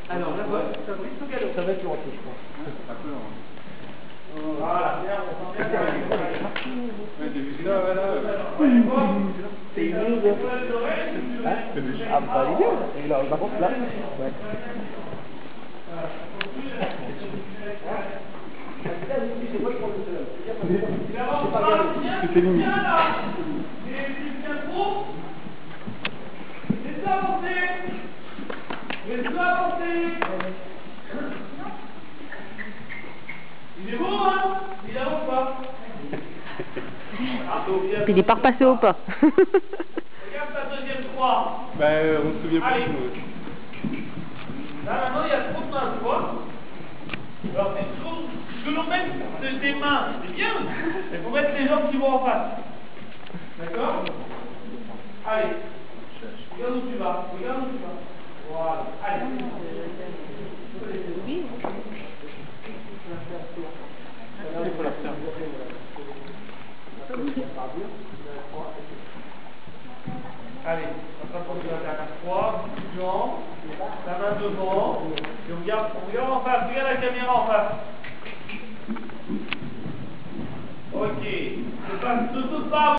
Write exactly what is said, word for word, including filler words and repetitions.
Alors, la bonne, Fabrice ou Gallo? Ça va être long, je crois. Un peu long. Voilà, bien, on sent bien. Ouais, t'as vu ça, voilà. C'est une news. Hein? Ah, bah, il est bien. Et là, par contre, là, ouais. C'était limite. Laisse-le avancer. Laisse-le avancer. Il est beau, hein? Il avance pas. Puis il est pas repassé au pas. Regarde ta deuxième croix. Bah, euh, on se souvient Allez. plus. Nous. Là, maintenant, il y a trop de mains, tu vois. Alors, c'est trop... que l'on mette des mains, c'est bien. Il faut mettre les jambes qui vont en face. D'accord? Allez. Regarde où tu vas. Regarde où tu vas. Voilà. Allez. Il faut la faire. Allez, on va passer la dernière fois, jambes, la main devant, et on regarde, on regarde en face, regarde la caméra en face. Ok, ne saute pas.